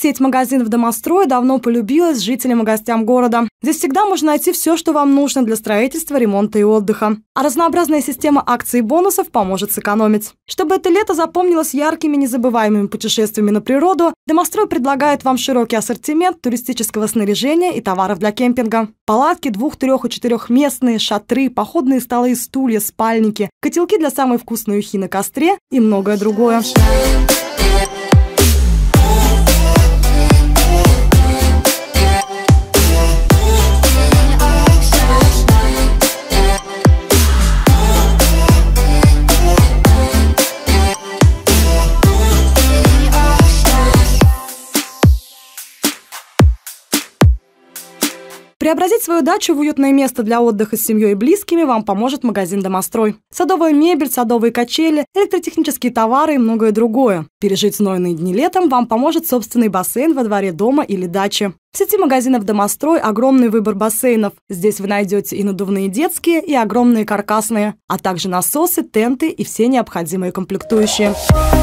Сеть магазинов «Домострой» давно полюбилась жителям и гостям города. Здесь всегда можно найти все, что вам нужно для строительства, ремонта и отдыха. А разнообразная система акций и бонусов поможет сэкономить. Чтобы это лето запомнилось яркими, незабываемыми путешествиями на природу, «Домострой» предлагает вам широкий ассортимент туристического снаряжения и товаров для кемпинга. Палатки 2-, 3- и 4-местные, шатры, походные столы и стулья, спальники, котелки для самой вкусной ухи на костре и многое другое. Преобразить свою дачу в уютное место для отдыха с семьей и близкими вам поможет магазин «Домострой». Садовая мебель, садовые качели, электротехнические товары и многое другое. Пережить знойные дни летом вам поможет собственный бассейн во дворе дома или дачи. В сети магазинов «Домострой» огромный выбор бассейнов. Здесь вы найдете и надувные детские, и огромные каркасные, а также насосы, тенты и все необходимые комплектующие.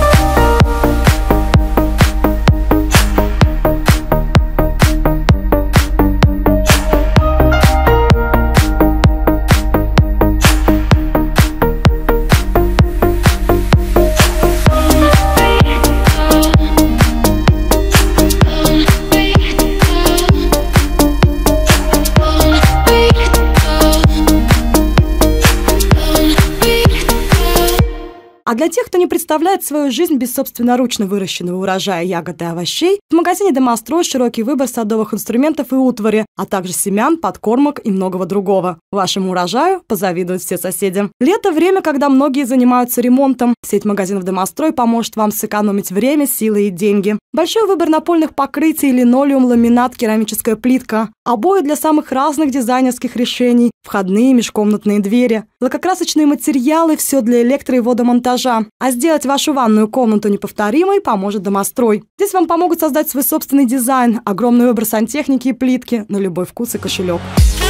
А для тех, кто не представляет свою жизнь без собственноручно выращенного урожая ягод и овощей, в магазине «Домострой» широкий выбор садовых инструментов и утвари, а также семян, подкормок и многого другого. Вашему урожаю позавидуют все соседи. Лето – время, когда многие занимаются ремонтом. Сеть магазинов «Домострой» поможет вам сэкономить время, силы и деньги. Большой выбор напольных покрытий, линолеум, ламинат, керамическая плитка, обои для самых разных дизайнерских решений, входные межкомнатные двери, лакокрасочные материалы – все для электро- и водомонтажа. А сделать вашу ванную комнату неповторимой поможет «Домострой». Здесь вам помогут создать свой собственный дизайн, огромный выбор сантехники и плитки на любой вкус и кошелек.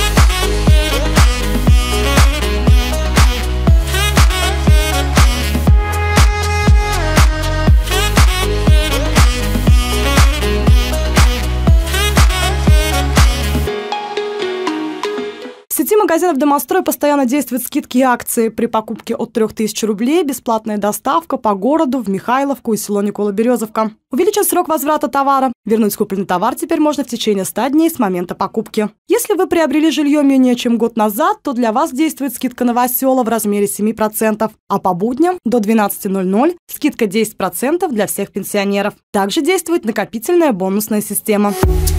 В сети магазинов «Домострой» постоянно действуют скидки и акции. При покупке от 3000 рублей бесплатная доставка по городу в Михайловку и село Никола-Березовка. Увеличен срок возврата товара. Вернуть купленный товар теперь можно в течение 100 дней с момента покупки. Если вы приобрели жилье менее чем год назад, то для вас действует скидка «Новосела» в размере 7%, а по будням до 12:00 скидка 10% для всех пенсионеров. Также действует накопительная бонусная система.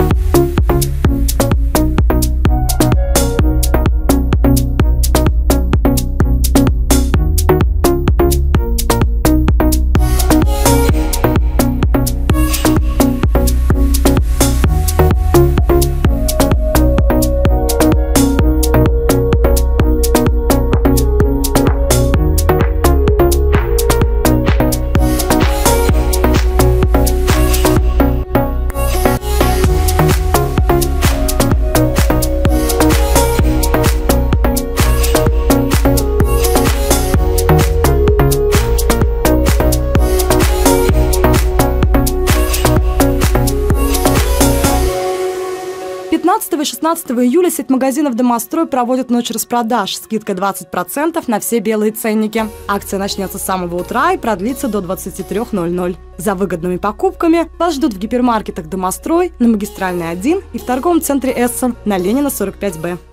И 16 июля сеть магазинов «Домострой» проводит ночь распродаж. Скидка 20% на все белые ценники. Акция начнется с самого утра и продлится до 23:00. За выгодными покупками вас ждут в гипермаркетах «Домострой», на Магистральной 1 и в торговом центре «Эссон» на Ленина 45Б.